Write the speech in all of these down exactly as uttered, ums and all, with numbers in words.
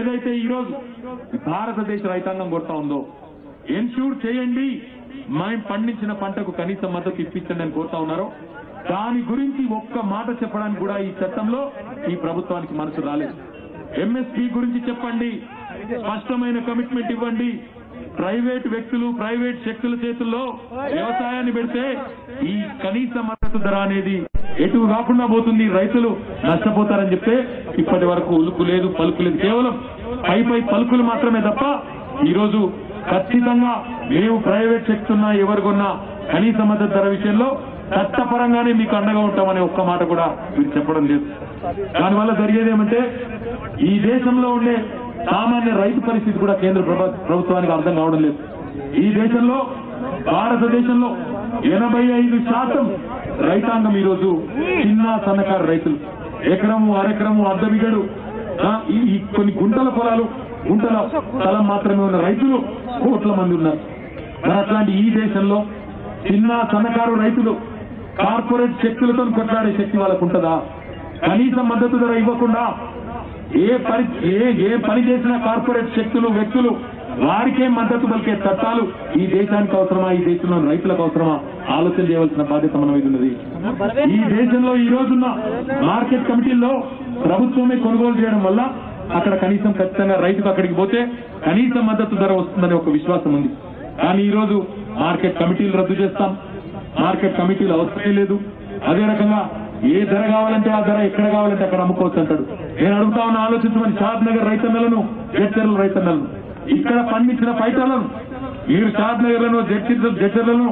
ఏదైతే ఈ రోజు భారతదేశ రైతాంగం కొడతా ఉందో ఎన్ష్యూర్ చేయండి, మేము పండించిన పంటకు కనీస మద్దతు ఇప్పించండి అని కోరుతా ఉన్నారో దాని గురించి ఒక్క మాట చెప్పడానికి కూడా ఈ చట్టంలో ఈ ప్రభుత్వానికి మనసు రాలేదు. ఎంఎస్పీ గురించి చెప్పండి, స్పష్టమైన కమిట్మెంట్ ఇవ్వండి. ప్రైవేట్ వ్యక్తులు ప్రైవేట్ శక్తుల చేతుల్లో వ్యవసాయాన్ని పెడితే ఈ కనీస మద్దతు ధర అనేది ఎటు కాకుండా పోతుంది, రైతులు నష్టపోతారని చెప్తే ఇప్పటి వరకు ఉలుకు లేదు పలుకు లేదు, కేవలం పై పై పలుకులు మాత్రమే తప్ప ఈరోజు ఖచ్చితంగా మేము ప్రైవేట్ శక్తున్నా ఎవరు కొన్నా కనీస మద్దతు ధర విషయంలో చట్టపరంగానే మీకు అండగా ఉంటామనే ఒక్క మాట కూడా మీరు చెప్పడం లేదు. దానివల్ల జరిగేదేమంటే ఈ దేశంలో ఉండే సామాన్య రైతు పరిస్థితి కూడా కేంద్ర ప్రభుత్వానికి అర్థం కావడం లేదు. ఈ దేశంలో భారతదేశంలో ఎనభై ఐదు శాతం రైతాంగం ఈరోజు చిన్న సన్నకారు రైతులు, ఎకరము అరెకరము అర్ధబిగడు ఈ కొన్ని గుంటల పొలాలు గుంటల స్థలం మాత్రమే ఉన్న రైతులు కోట్ల మంది ఉన్నారు. మరి అట్లాంటి ఈ దేశంలో చిన్న సన్నకారు రైతులు కార్పొరేట్ శక్తులతో కొట్లాడే శక్తి వాళ్ళకు ఉంటుందా? కనీస మద్దతు ధర ఇవ్వకుండా ఏ పని ఏ ఏ పని చేసిన కార్పొరేట్ శక్తులు వ్యక్తులు వారికే మద్దతు పలికే చట్టాలు ఈ దేశానికి అవసరమా, ఈ దేశంలో రైతులకు అవసరమా ఆలోచన చేయవలసిన బాధ్యత మన మీద ఉన్నది. ఈ దేశంలో ఈ రోజున్న మార్కెట్ కమిటీల్లో ప్రభుత్వమే కొనుగోలు చేయడం వల్ల అక్కడ కనీసం ఖచ్చితంగా రైతుకు అక్కడికి పోతే కనీస మద్దతు ధర వస్తుందనే ఒక విశ్వాసం ఉంది. కానీ ఈ రోజు మార్కెట్ కమిటీలు రద్దు చేస్తాం, మార్కెట్ కమిటీలు అవసరమే లేదు. అదే రకంగా ఏ ధర కావాలంటే ఆ ధర ఎక్కడ కావాలంటే అక్కడ అమ్ముకోవచ్చు అంటాడు. నేను అడుగుతా ఉన్న ఆలోచించమని షాద్ నగర్ రైతన్నలను జడ్చర్ల రైతన్నలను ఇక్కడ పండించిన పైటలను మీరు షాద్ నగర్ లను జడ్చర్లను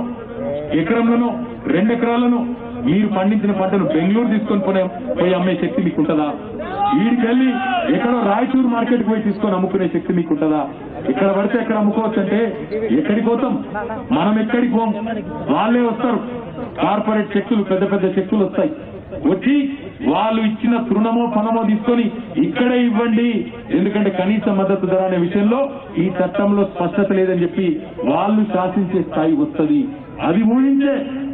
ఎకరంలను రెండెకరాలను మీరు పండించిన పంటను బెంగళూరు తీసుకొని పోయి పోయి అమ్మే శక్తి మీకు ఉంటుందా? వీడికెళ్ళి ఎక్కడో రాయచూరు మార్కెట్ పోయి తీసుకొని అమ్ముకునే శక్తి మీకు ఉంటుందా? ఇక్కడ పడితే ఎక్కడ అమ్ముకోవచ్చు అంటే ఎక్కడికి పోతాం? మనం ఎక్కడికి పోం, వాళ్ళే వస్తారు. కార్పొరేట్ శక్తులు పెద్ద పెద్ద శక్తులు వస్తాయి, వచ్చి వాళ్ళు ఇచ్చిన తృణమో పణమో తీసుకొని ఇక్కడే ఇవ్వండి, ఎందుకంటే కనీస మద్దతు ధర అనే విషయంలో ఈ చట్టంలో స్పష్టత లేదని చెప్పి వాళ్ళు శాసించే స్థాయి వస్తుంది. అది ఊహించే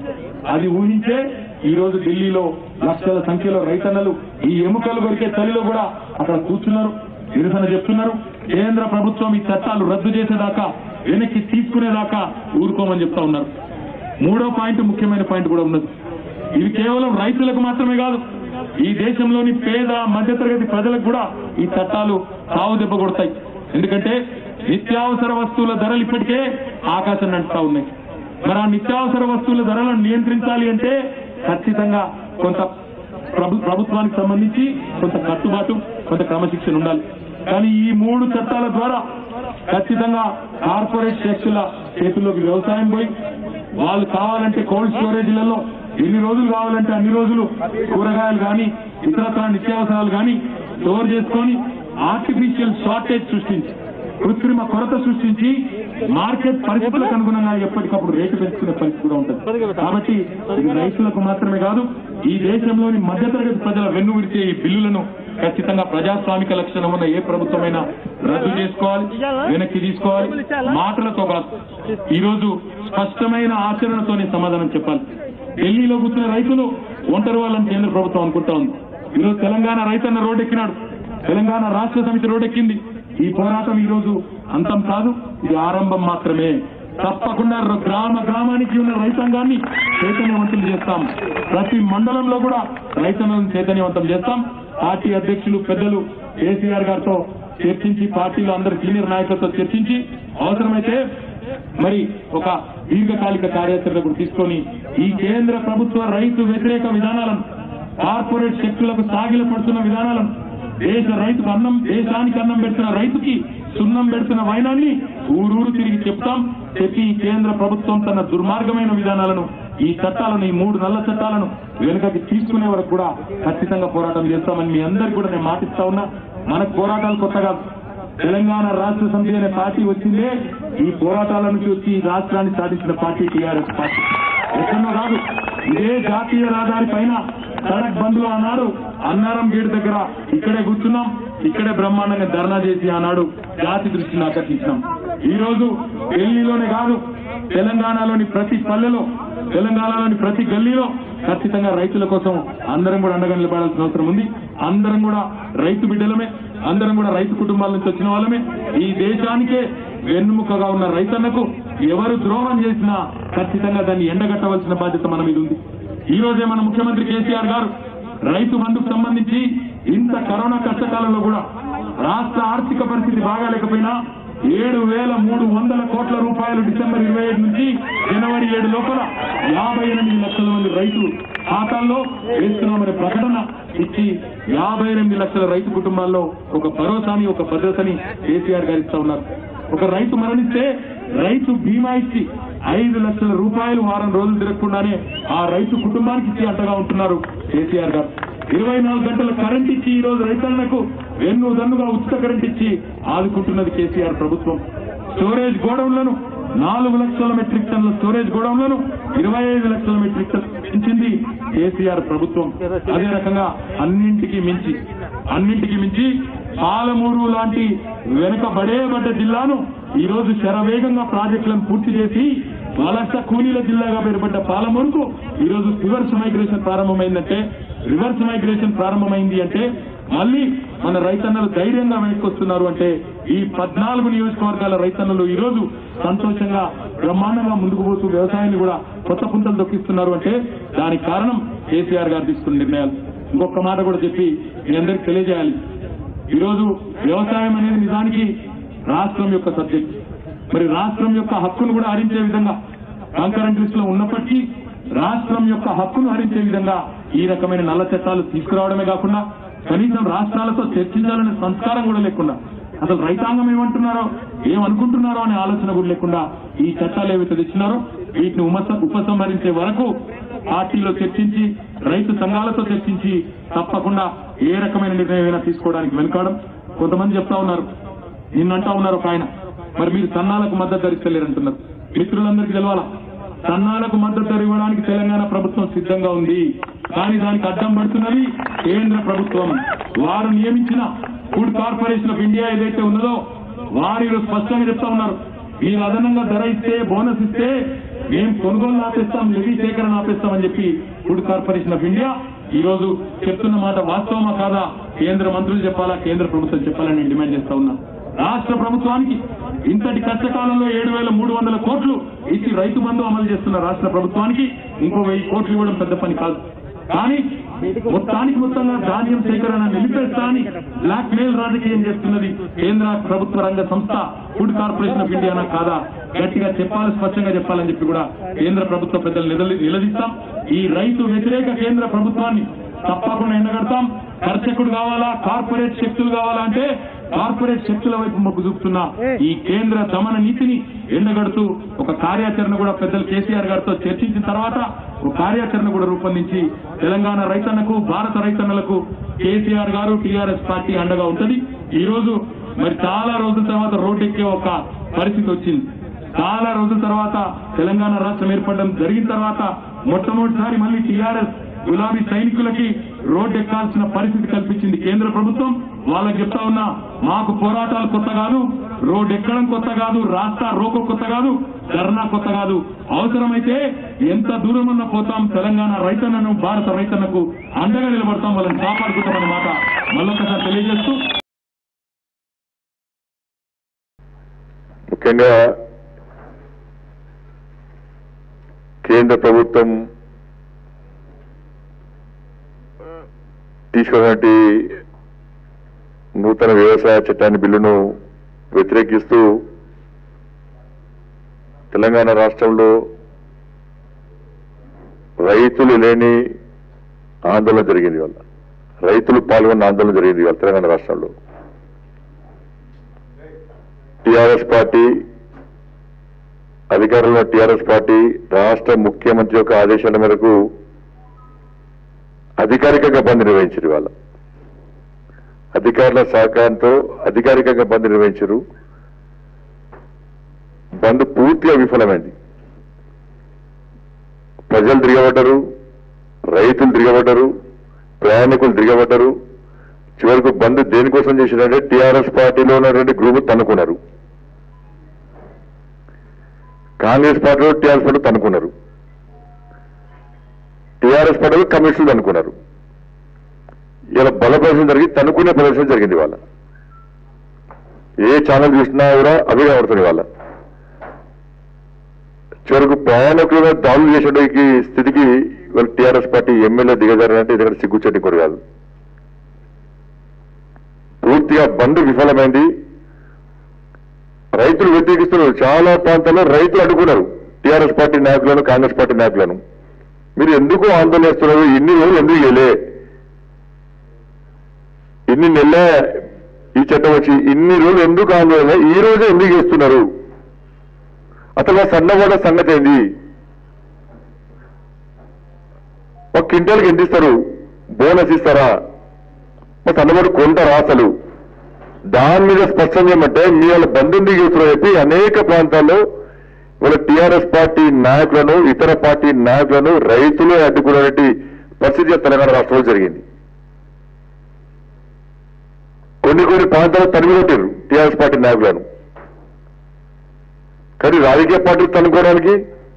అది ఊహించే ఈ రోజు ఢిల్లీలో లక్షల సంఖ్యలో రైతన్నలు ఈ ఎముకలు కొరికే చలిలో కూడా అక్కడ కూర్చున్నారు, నిరసన చెప్తున్నారు. కేంద్ర ప్రభుత్వం ఈ చట్టాలు రద్దు చేసేదాకా వెనక్కి తీసుకునేదాకా ఊరుకోమని చెప్తా ఉన్నారు. మూడో పాయింట్, ముఖ్యమైన పాయింట్ కూడా ఉన్నది. ఇది కేవలం రైతులకు మాత్రమే కాదు, ఈ దేశంలోని పేద మధ్యతరగతి ప్రజలకు కూడా ఈ చట్టాలు సావు దెబ్బ కొడతాయి. ఎందుకంటే నిత్యావసర వస్తువుల ధరలు ఇప్పటికే ఆకాశం అంటుతా ఉన్నాయి. మరి ఆ నిత్యావసర వస్తువుల ధరలను నియంత్రించాలి అంటే ఖచ్చితంగా కొంత ప్రభుత్వానికి సంబంధించి కొంత కట్టుబాటు, కొంత క్రమశిక్షణ ఉండాలి. కానీ ఈ మూడు చట్టాల ద్వారా ఖచ్చితంగా కార్పొరేట్ శక్తుల చేతుల్లోకి వ్యవసాయం పోయి వాళ్ళు కావాలంటే కోల్డ్ స్టోరేజీలలో ఎన్ని రోజులు కావాలంటే అన్ని రోజులు కూరగాయలు కానీ ఇతరత్ర నిత్యావసరాలు కానీ స్టోర్ చేసుకొని ఆర్టిఫిషియల్ షార్టేజ్ సృష్టించి కృత్రిమ కొరత సృష్టించి మార్కెట్ పరిస్థితులకు అనుగుణంగా ఎప్పటికప్పుడు రేటు పెంచుకునే పరిస్థితి కూడా ఉంటుంది. కాబట్టి ఇది రైతులకు మాత్రమే కాదు, ఈ దేశంలోని మధ్యతరగతి ప్రజల వెన్ను విరిచే ఈ బిల్లులను ఖచ్చితంగా ప్రజాస్వామిక లక్షణం ఉన్న ఏ ప్రభుత్వమైనా రద్దు చేసుకోవాలి, వెనక్కి తీసుకోవాలి. మాటలతో కాదు, ఈ రోజు స్పష్టమైన ఆచరణతోనే సమాధానం చెప్పాలి. ఢిల్లీలో కూర్చున్న రైతులు ఒంటరి వాళ్ళని కేంద్ర ప్రభుత్వం అనుకుంటా ఉంది. ఈరోజు తెలంగాణ రైతన్న రోడ్డెక్కినాడు, తెలంగాణ రాష్ట్ర సమితి రోడ్డెక్కింది. ఈ పోరాటం ఈ రోజు అంతం కాదు, ఇది ఆరంభం మాత్రమే. తప్పకుండా గ్రామ గ్రామానికి ఉన్న రైతాంగాన్ని చైతన్యవంతం చేస్తాం. ప్రతి మండలంలో కూడా రైతన్నలను చైతన్యవంతం చేస్తాం. పార్టీ అధ్యక్షులు పెద్దలు కేసీఆర్ గారితో చర్చించి, పార్టీలో అందరు సీనియర్ నాయకులతో చర్చించి అవసరమైతే మరి ఒక దీర్ఘకాలిక కార్యాచరణ కూడా తీసుకొని ఈ కేంద్ర ప్రభుత్వ రైతు వ్యతిరేక విధానాలను, కార్పొరేట్ శక్తులకు సాగిల పడుతున్న విధానాలను, దేశ రైతుకు అన్నం దేశానికి అన్నం పెడుతున్న రైతుకి సున్నం పెడుతున్న వైనాన్ని ఊరూరు తిరిగి చెప్తాం. చెప్పి ఈ కేంద్ర ప్రభుత్వం తన దుర్మార్గమైన విధానాలను, ఈ చట్టాలను, ఈ మూడు నల్ల చట్టాలను వెనుకకి తీసుకునే వరకు కూడా ఖచ్చితంగా పోరాటం చేస్తామని మీ అందరికీ కూడా నేను మాటిస్తా ఉన్నా. మనకు పోరాటాలు కొత్తగా, తెలంగాణ రాష్ట్ర సమితి అనే పార్టీ వచ్చిందే ఈ పోరాటాల నుంచి వచ్చి ఈ రాష్ట్రాన్ని సాధించిన పార్టీ టీఆర్ఎస్ పార్టీ. ఎక్కడో కాదు, ఇదే జాతీయ రహదారి పైన సడక్ బంద్ లో అన్నాడు, అన్నారం గేట్ దగ్గర ఇక్కడే కూర్చున్నాం, ఇక్కడే బ్రహ్మాండంగా ధర్నా చేసి ఆనాడు జాతి దృష్టిని ఆకర్షించినాం. ఈ రోజు ఢిల్లీలోనే కాదు, తెలంగాణలోని ప్రతి పల్లెలో తెలంగాణలోని ప్రతి గల్లీలో ఖచ్చితంగా రైతుల కోసం అందరం కూడా అండగా నిలబడాల్సిన అవసరం ఉంది. అందరం కూడా రైతు బిడ్డలమే, అందరం కూడా రైతు కుటుంబాల నుంచి వచ్చిన వాళ్ళమే. ఈ దేశానికే వెన్నుముకగా ఉన్న రైతన్నకు ఎవరు ద్రోహం చేసినా ఖచ్చితంగా దాన్ని ఎండగట్టవలసిన బాధ్యత మన మీద ఉంది. ఈ రోజే మన ముఖ్యమంత్రి కేసీఆర్ గారు రైతు బంధుకు సంబంధించి ఇంత కరోనా కష్టకాలంలో కూడా రాష్ట్ర ఆర్థిక పరిస్థితి బాగాలేకపోయినా ఏడు వేల మూడు వందల కోట్ల రూపాయలు డిసెంబర్ ఇరవై ఏడు నుంచి జనవరి ఏడు లోపల యాభై ఎనిమిది లక్షల మంది రైతులు ఖాతాల్లో వేస్తున్నామనే ప్రకటన ఇచ్చి యాభై ఎనిమిది లక్షల రైతు కుటుంబాల్లో ఒక భరోసాని, ఒక భద్రతని కేసీఆర్ గారు ఇస్తా ఉన్నారు. ఒక రైతు మరణిస్తే రైతు బీమా ఇచ్చి ఐదు లక్షల రూపాయలు వారం రోజులు తిరగకుండానే ఆ రైతు కుటుంబానికి ఇచ్చి అంటగా ఉంటున్నారు కేసీఆర్ గారు. ఇరవై నాలుగు గంటల కరెంట్ ఇచ్చి ఈ రోజు రైతన్నకు వెన్ను దన్నుగా ఉచిత కరెంట్ ఇచ్చి ఆదుకుంటున్నది కేసీఆర్ ప్రభుత్వం. స్టోరేజ్ గోడౌన్లను నాలుగు లక్షల మెట్రిక్ టన్నుల స్టోరేజ్ గోడౌన్లను ఇరవై ఐదు లక్షల మెట్రిక్ టన్నులు పెంచింది కేసీఆర్ ప్రభుత్వం. అదే రకంగా అన్నింటికి మించి అన్నింటికి మించి పాలమూరు లాంటి వెనుకబడేబడ్డ జిల్లాను ఈ రోజు శరవేగంగా ప్రాజెక్టులను పూర్తి చేసి వలస కూలీల జిల్లాగా పేరుపడ్డ పాలమూరుకు ఈ రోజు రివర్స్ మైగ్రేషన్ ప్రారంభమైందంటే రివర్స్ మైగ్రేషన్ ప్రారంభమైంది అంటే మళ్ళీ మన రైతన్నలు ధైర్యంగా వెనక్కి వస్తున్నారు అంటే ఈ పద్నాలుగు నియోజకవర్గాల రైతన్నలు ఈ రోజు సంతోషంగా బ్రహ్మాండంగా ముందుకు పోతూ వ్యవసాయాన్ని కూడా కొత్త పుంతలు దొక్కిస్తున్నారు అంటే దానికి కారణం కేసీఆర్ గారు తీసుకున్న నిర్ణయాలు. ఇంకొక మాట కూడా చెప్పి మీ అందరికీ తెలియజేయాలి. ఈరోజు వ్యవసాయం అనేది నిజానికి రాష్ట్రం యొక్క సబ్జెక్ట్. మరి రాష్ట్రం యొక్క హక్కును కూడా హరించే విధంగా కాంకరెంట్ లిస్ట్ లో ఉన్నప్పటికీ రాష్ట్రం యొక్క హక్కును హరించే విధంగా ఈ రకమైన నల్ల చట్టాలు తీసుకురావడమే కాకుండా కనీసం రాష్ట్రాలతో చర్చించాలనే సంస్కారం కూడా లేకుండా అసలు రైతాంగం ఏమంటున్నారో ఏమనుకుంటున్నారో అనే ఆలోచన కూడా లేకుండా ఈ చట్టాలు ఏవైతే తెచ్చినారో వీటిని ఉపసంహరించే వరకు పార్టీలో చర్చించి రైతు సంఘాలతో చర్చించి తప్పకుండా ఏ రకమైన నిర్ణయం తీసుకోవడానికి వెనుకాడం. కొంతమంది చెప్తా ఉన్నారు, నిన్నంటా ఉన్నారు ఒక ఆయన, మరి మీరు సన్నాలకు మద్దతు ధరిస్తలేరంటున్నారు. మిత్రులందరికీ తెలవాలా, సన్నాలకు మద్దతు ధర ఇవ్వడానికి తెలంగాణ ప్రభుత్వం సిద్ధంగా ఉంది. కానీ దానికి అడ్డం పడుతున్నది కేంద్ర ప్రభుత్వం. వారు నియమించిన ఫుడ్ కార్పొరేషన్ ఆఫ్ ఇండియా ఏదైతే ఉన్నదో వారిలో స్పష్టంగా చెప్తా ఉన్నారు, మీరు అదనంగా ధర ఇస్తే బోనస్ ఇస్తే మేము కొనుగోలు ఆపేస్తాం, లెవీ సేకరణ ఆపేస్తామని చెప్పి ఫుడ్ కార్పొరేషన్ ఆఫ్ ఇండియా ఈ రోజు చెప్తున్న మాట వాస్తవమా కాదా కేంద్ర మంత్రులు చెప్పాలా, కేంద్ర ప్రభుత్వం చెప్పాలని నేను డిమాండ్ చేస్తా ఉన్నా. రాష్ట్ర ప్రభుత్వానికి ఇంతటి కష్టకాలంలో ఏడు వేల మూడు వందల కోట్లు ఇచ్చి రైతు బంధు అమలు చేస్తున్న రాష్ట్ర ప్రభుత్వానికి ఇంకో వెయ్యి కోట్లు ఇవ్వడం పెద్ద పని కాదు. కానీ మొత్తానికి మొత్తంగా ధాన్యం సేకరణ నిలిపేస్తా అని బ్లాక్ మెయిల్ రాజకీయం చేస్తున్నది కేంద్ర ప్రభుత్వ రంగ సంస్థ ఫుడ్ కార్పొరేషన్ ఆఫ్ ఇండియానా కాదా గట్టిగా చెప్పాలి, స్పష్టంగా చెప్పాలని చెప్పి కూడా కేంద్ర ప్రభుత్వ పెద్దలు నిలదీస్తాం. ఈ రైతు వ్యతిరేక కేంద్ర ప్రభుత్వాన్ని తప్పకుండా ఎండగడతాం. కర్షకుడు కావాలా, కార్పొరేట్ శక్తులు కావాలా అంటే కార్పొరేట్ శక్తుల వైపు మొగ్గు చూపుతున్న ఈ కేంద్ర దమన నీతిని ఎండగడుతూ ఒక కార్యాచరణ కూడా పెద్దలు కేసీఆర్ గారితో చర్చించిన తర్వాత ఒక కార్యాచరణ కూడా రూపొందించి తెలంగాణ రైతన్నకు, భారత రైతన్నలకు కేసీఆర్ గారు టీఆర్ఎస్ పార్టీ అండగా ఉంటుంది. ఈ రోజు మరి చాలా రోజుల తర్వాత రోడ్డెక్కే ఒక పరిస్థితి వచ్చింది. చాలా రోజుల తర్వాత తెలంగాణ రాష్ట్రం ఏర్పడడం జరిగిన తర్వాత మొట్టమొదటిసారి మళ్ళీ టీఆర్ఎస్ గులాబీ సైనికులకి రోడ్డు ఎక్కాల్సిన పరిస్థితి కల్పించింది కేంద్ర ప్రభుత్వం. వాళ్ళకి చెప్తా ఉన్నా, మాకు పోరాటాలు కొత్త కాదు, రోడ్డు ఎక్కడం కొత్త కాదు, రాస్తా రోకో కొత్త కాదు, ధర్నా కొత్త కాదు. అవసరమైతే ఎంత దూరమన్నా పోతాం, తెలంగాణ రైతన్నను, భారత రైతన్నకు అండగా నిలబడతాం, వాళ్ళని కాపాడుకుంటామన్న మాట మళ్ళొకసారి తెలియజేస్తూ ముఖ్యంగా కేంద్ర ప్రభుత్వం తీసుకున్నటువంటి నూతన వ్యవసాయ చట్టాన్ని బిల్లును వ్యతిరేకిస్తూ తెలంగాణ రాష్ట్రంలో రైతులు లేని ఆందోళన జరిగింది. వాళ్ళ రైతులు పాల్గొన్న ఆందోళన జరిగింది వాళ్ళ తెలంగాణ రాష్ట్రంలో. టీఆర్ఎస్ పార్టీ అధికారంలో టీఆర్ఎస్ పార్టీ రాష్ట్ర ముఖ్యమంత్రి యొక్క ఆదేశాల మేరకు అధికారికంగా బంద్ నిర్వహించారు. వాళ్ళ అధికారుల సహకారంతో అధికారికంగా బంద్ నిర్వహించారు. బంద్ పూర్తిగా విఫలమైంది. ప్రజలు తిరగబడ్డారు, రైతులు తిరగబడ్డారు, ప్రయాణికులు తిరగబడ్డారు. చివరకు బంద్ దేనికోసం చేసినంటే టీఆర్ఎస్ పార్టీలో ఉన్నటువంటి గ్రూపు తన్నుకున్నారు, కాంగ్రెస్ పార్టీలో టీఆర్ఎస్ పార్టీ తన్నుకున్నారు. టీఆర్ఎస్ పార్టీ కమిషన్లు అనుకున్నారు. ఇలా బల ప్రదర్శన జరిగి తనుకునే ప్రదర్శన జరిగింది. వాళ్ళ ఏ ఛానల్ చూసినా కూడా అవే కనబడుతుంది. వాళ్ళ చివరకు ప్రయాణికులుగా దాడులు చేసేటికి స్థితికి వాళ్ళ టీఆర్ఎస్ పార్టీ ఎమ్మెల్యే దిగజారంటే ఎందుకంటే సిగ్గుచెట్టి కూడా కాదు. పూర్తిగా బంద్ విఫలమైంది. రైతులు వ్యతిరేకిస్తున్నారు. చాలా ప్రాంతాల్లో రైతులు అడ్డుకున్నారు టీఆర్ఎస్ పార్టీ నాయకులను, కాంగ్రెస్ పార్టీ నాయకులను. మీరు ఎందుకు ఆందోళన చేస్తున్నారు? ఇన్ని రోజులు ఎందుకు చేయలే? ఇన్ని నెలల ఈ చట్టం వచ్చి ఇన్ని రోజులు ఎందుకు ఆందోళన? ఈ రోజు ఎందుకు చేస్తున్నారు? అసలు సన్నబడ్డ సంగతి ఏంది? ఒక క్వింటాల్కి ఎంత ఇస్తారు? బోనస్ ఇస్తారా? మా సన్నబడి కొంటారా? అసలు దాని మీద స్పష్టం చేయమంటే మీ వాళ్ళ బంధువులు చేస్తున్నారు చెప్పి అనేక ప్రాంతాల్లో వాళ్ళ టీఆర్ఎస్ పార్టీ నాయకులను, ఇతర పార్టీ నాయకులను రైతులే అడ్డుకునేటువంటి పరిస్థితి తెలంగాణ రాష్ట్రంలో జరిగింది. కొన్ని కొన్ని ప్రాంతాల్లో తరిమికొట్టారు టీఆర్ఎస్ పార్టీ నాయకులను. కానీ రాజకీయ పార్టీలు తనుకోవడానికి,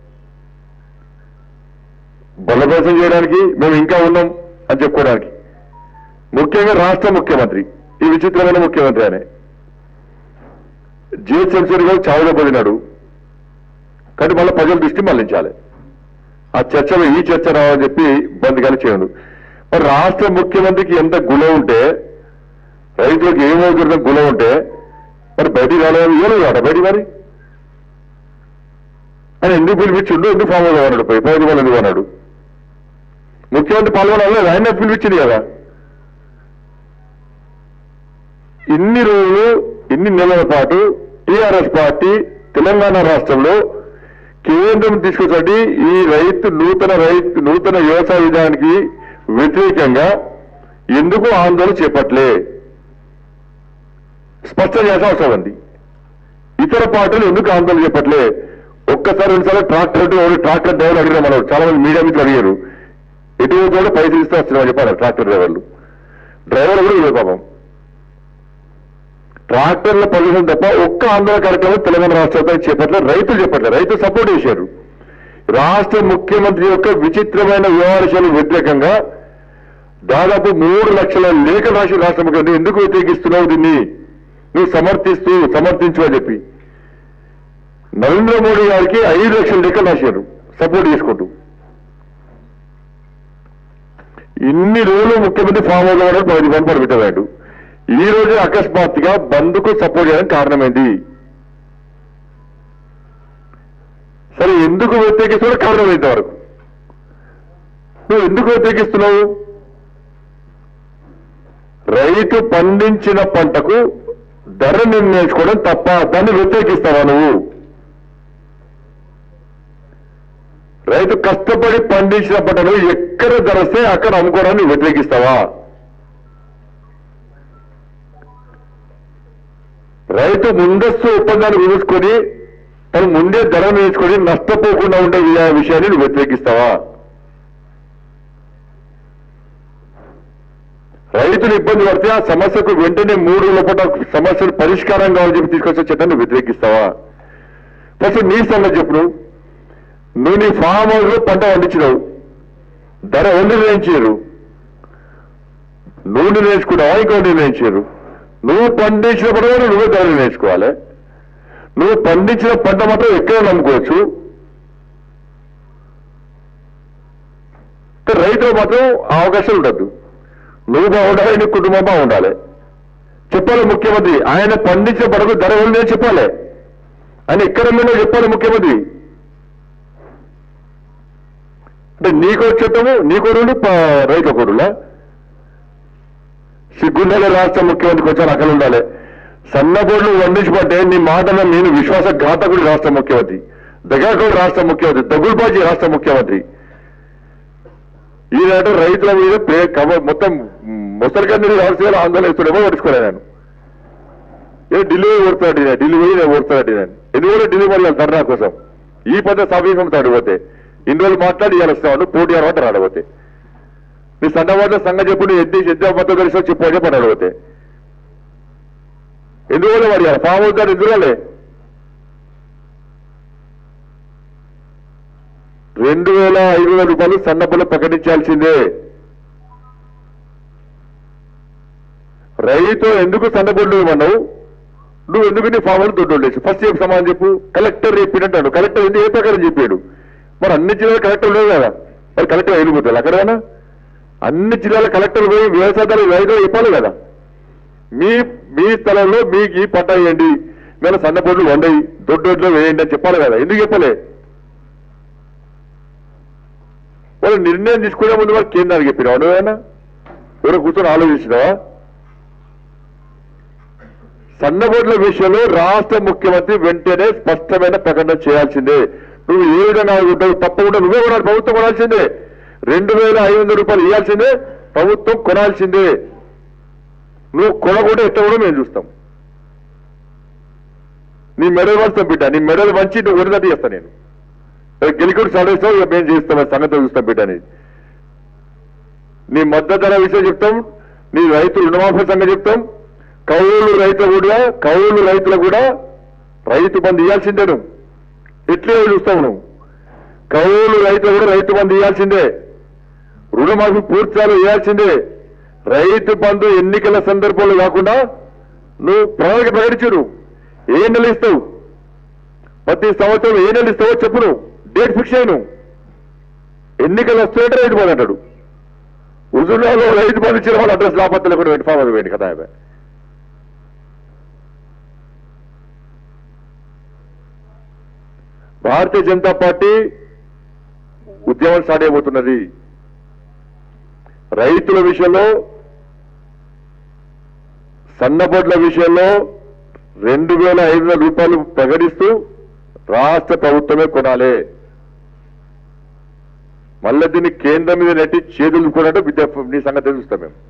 బలప్రదర్శన చేయడానికి మేము ఇంకా ఉన్నాం అని చెప్పుకోవడానికి, ముఖ్యంగా రాష్ట్ర ముఖ్యమంత్రి, ఈ విచిత్రమైన ముఖ్యమంత్రి అనే జిహెచ్ఎంసీ గారు చావుదబడినాడు. కానీ మళ్ళీ ప్రజల దృష్టి మళ్లించాలి. ఆ చర్చలో ఈ చర్చ రావాలని చెప్పి బంద్ కానీ చేయడు. మరి రాష్ట్ర ముఖ్యమంత్రికి ఎంత గుణం ఉంటే, రైతులకు ఏమవుతున్న గుణం ఉంటే మరి బయటికి రాలేదు. ఏమో కాడ బయటికి మరి ఆయన ఎందుకు పిలిపించిండు? ఎందుకు ఫామ్ అవుతా అన్నాడు? పోయి పది వాళ్ళు ఎందుకు అన్నాడు? ముఖ్యమంత్రి పాల్గొనాలి, ఆయన పిలిపించింది కదా. ఇన్ని రోజులు ఇన్ని నెలల పాటు టీఆర్ఎస్ పార్టీ తెలంగాణ రాష్ట్రంలో కేంద్రం తీసుకొచ్చి ఈ రైతు నూతన రైతు నూతన వ్యవసాయ విధానానికి వ్యతిరేకంగా ఎందుకు ఆందోళన చేపట్టలే? స్పష్టం చేయాల్సిన అవసరం ఉంది. ఇతర పార్టీలు ఎందుకు ఆందోళన చేపట్టలే? ఒక్కసారి రెండుసార్లు ట్రాక్టర్ ట్రాక్టర్ డ్రైవర్లు అడిగిన మనం చాలా మంది మీడియా మిత్రులు అడిగారు. ఎటువంటి కూడా పైసలు ఇస్తే వస్తున్నామని చెప్పారు ట్రాక్టర్ డ్రైవర్లు. డ్రైవర్లు కూడా ఇదే పాపం. ట్రాక్టర్ల పరిశ్రమ తప్ప ఒక్క ఆందోళన కార్యక్రమం తెలంగాణ రాష్ట్రంపై చేపట్టలేదు. రైతులు చెప్పట్లేదు. రైతులు సపోర్ట్ చేశారు. రాష్ట్ర ముఖ్యమంత్రి యొక్క విచిత్రమైన వ్యవహారాలకు వ్యతిరేకంగా దాదాపు మూడు లక్షల లేఖలు రాసి రాష్ట్ర ముఖ్యమంత్రి ఎందుకు వ్యతిరేకిస్తున్నావు, దీన్ని నువ్వు సమర్థిస్తూ సమర్థించు అని చెప్పి నరేంద్ర మోడీ గారికి ఐదు లక్షల లేఖలు రాశారు సపోర్ట్ చేసుకుంటూ. ఇన్ని రోజులు ముఖ్యమంత్రి ఫామ్ అవుతాడు పది మంది పడిపెట్టాడు. ఈ రోజు అకస్మాత్తుగా బంద్కు సపోర్ట్ చేయడానికి కారణమైంది. సరే, ఎందుకు వ్యతిరేకిస్తున్నావు? కారణమైంది వరకు నువ్వు ఎందుకు వ్యతిరేకిస్తున్నావు? రైతు పండించిన పంటకు ధర నిర్ణయించుకోవడం తప్ప, దాన్ని వ్యతిరేకిస్తావా నువ్వు? రైతు కష్టపడి పండించిన పంటను ఎక్కడ ధర వస్తే అక్కడ అమ్ముకోవడాన్ని వ్యతిరేకిస్తావా? రైతు ముందస్తు ఒప్పందాన్ని విధించుకొని తను ముందే ధర నిర్ణయించుకొని నష్టపోకుండా ఉండే విషయాన్ని నువ్వు వ్యతిరేకిస్తావా? రైతులు ఇబ్బంది పడితే ఆ సమస్యకు వెంటనే మూడు లోపల సమస్యలు పరిష్కారం కావాలని చెప్పి తీసుకొచ్చే చట్టాన్ని వ్యతిరేకిస్తావా? ఫస్ట్ నీ సంగతి చెప్పు. నువ్వు నీ ఫామ్ హౌస్ లో పంట పండించినావు, ధర ఎవరు నిర్ణయించారు? నువ్వు నిర్ణయించుకున్నావా? ఇంకో నిర్ణయించారు? నువ్వు పండించిన పంట నువ్వే ధర నిర్ణయించుకోవాలి. నువ్వు పండించిన పంట మాత్రం ఎక్కడ నమ్ముకోవచ్చు. రైతులు మాత్రం ఆ అవకాశం ఉండద్దు. నువ్వు బాగుండాలి, నీ కుటుంబం బాగుండాలి. చెప్పాలి ముఖ్యమంత్రి. ఆయన పండించిన పంటకు ధర ఎవరు చెప్పాలి. ఆయన ఎక్కడ ఉందో చెప్పాలి ముఖ్యమంత్రి. అంటే నీకో చట్టము, నీకో రెండు రైతు కొడులా? సిగ్గుండాలి రాష్ట్ర ముఖ్యమంత్రికి వచ్చాను అక్కడ ఉండాలి. సన్నబోడ్లు వండించబట్టే నీ మాటలో నేను విశ్వాసఘాతకుడు రాష్ట్ర ముఖ్యమంత్రి, దగాకోడు రాష్ట్ర ముఖ్యమంత్రి, దగుల్బాజీ రాష్ట్ర ముఖ్యమంత్రి. ఈనాడు రైతుల మీద ప్రే కవ మొత్తం ముసలికన్నీ రాష్ట్రాలు ఆందోళన ఇస్తున్నామో పట్టుకోలే. నేను ఏ ఢిల్లీ ఓడుతాడు, ఢిల్లీ పోయి నేను ఓడుతాడు. నేను ఎందువల్ల ఢిల్లీ మరి ధర్నా కోసం ఈ పద్ధతి సమీపంతో అడిగిపోతే ఇన్ని రోజులు మాట్లాడి ఇవ్వాల్స్తాడు పోటీ అనమాట రాడబోతే నీ సన్నవాళ్ళ సంగతి చెప్పు. నీ ఎద్ది ఎద్దు మొత్తం కలిసి చెప్పు చెప్పని అడిగిపోతే ఎందువల్ల వాడి ఫామ్ అవుతాడు. ఎందువల్లే రెండు వేల ఐదు వందల రూపాయలు సన్నబుల ప్రకటించాల్సిందే. రైతు ఎందుకు సన్నబొడ్లు ఇవ్వన్నావు? నువ్వు ఎందుకు నీ ఫామ్లు దొడ్డోళ్ళేసి ఫస్ట్ చెప్పు సమాధానం చెప్పు. కలెక్టర్ చెప్పినట్టాడు. కలెక్టర్ ఎందుకు ఏ ప్రకారం చెప్పాడు? మరి అన్ని జిల్లాల కలెక్టర్ లేదు కదా, మరి కలెక్టర్ వెళ్ళిపోతారు అక్కడైనా? అన్ని జిల్లాల కలెక్టర్ పోయి వ్యవసాయదారు రైతులు చెప్పాలి కదా. మీ మీ స్థలంలో మీకు ఈ పట్ట వేయండి, మేము సన్నబొడ్లు వండయి దొడ్డోడ్లో వేయండి అని చెప్పాలి కదా. ఎందుకు చెప్పలే? వాళ్ళు నిర్ణయం తీసుకునే ముందు వాళ్ళు కేంద్రానికి చెప్పినావు నువ్వేనా? ఎవరో కూర్చొని ఆలోచించినావా? సన్నబొడ్ల విషయంలో రాష్ట్ర ముఖ్యమంత్రి వెంటనే స్పష్టమైన ప్రకటన చేయాల్సిందే. నువ్వు ఏ విధంగా ఉంటావు తప్పకుండా నువ్వే కొనాలి, ప్రభుత్వం కొనాల్సిందే. రెండు వేల ఐదు వందల రూపాయలు ఇవ్వాల్సిందే, ప్రభుత్వం కొనాల్సిందే. నువ్వు కొనకుండా ఎట్లా కూడా మేము చూస్తాం. నీ మెడల్ వంచుతాం బిడ్డ, నీ మెడల్ వంచి నువ్వు కొనిదట్టు చేస్తా. నేను గెలికొడు సడేస్తావు, ఇక మేము చేస్తాం, సంగతి చూస్తాం బిడ్డ. నీ నీ మద్దతు ధర విషయం చెప్తాం, నీ రైతు రుణమాఫీ సంగతి చెప్తాం. కౌలు రైతులు కూడా కౌలు రైతులు కూడా రైతు బంధు ఇవ్వాల్సిందే. నువ్వు ఎట్లే చూస్తావు. నువ్వు కౌలు రైతులు కూడా రైతు బంధు ఇవ్వాల్సిందే, రుణమాఫీ పూర్తిగా ఇవ్వాల్సిందే. రైతు బంధు ఎన్నికల సందర్భంలో కాకుండా నువ్వు ప్రణాళిక ప్రకటించు. ఏ నెల ఇస్తావు? ప్రతి సంవత్సరం ఏ నెల ఇస్తావో చెప్పు. నువ్వు డేట్ ఫిక్స్ అయ్యి నువ్వు ఎన్నికలు వస్తుంటే రైతు బంధు అంటాడు. హుజూర్లో రైతు బంధు ఇచ్చిన వాళ్ళు అడ్రస్ లాపత్త లేకుండా వెంట ఫామ్ వేయండి కదా. భారతీయ జనతా పార్టీ ఉద్యమం స్టార్ట్ అయిపోతున్నది. రైతుల విషయంలో, సన్నబొడ్ల విషయంలో రెండు వేల ఐదు వందల రూపాయలు ప్రకటిస్తూ రాష్ట్ర ప్రభుత్వమే కొనాలి. మళ్ళీ దీన్ని కేంద్రం మీద నెట్టి చేతులు కొనట్టు విద్యా నీ సంగతి చూస్తాం. మేము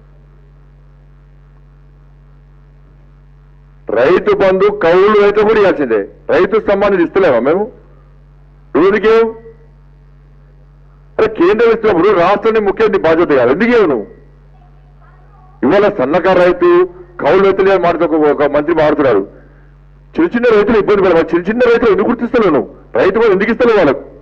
రైతు బంధు కౌలు రైతు కూడా ఇవ్వాల్సిందే. రైతు స్తంభాన్ని ఇస్తలేమా మేము? ఎందుకేం? అరే కేంద్రం ఇస్తున్నప్పుడు రాష్ట్రాన్ని ముఖ్యమంత్రి బాధ్యత కాదు. ఎందుకేవు నువ్వు? ఇవాళ సన్నకారు రైతు కౌలు రైతులే మాడుతూ ఒక మంత్రి మాడుతున్నాడు. చిన్న చిన్న రైతులు ఇబ్బంది పడాలి. చిన్న చిన్న రైతులు ఎందుకు గుర్తిస్తలేవు నువ్వు? రైతు కూడా ఎందుకు ఇస్తలేవు వాళ్ళకు?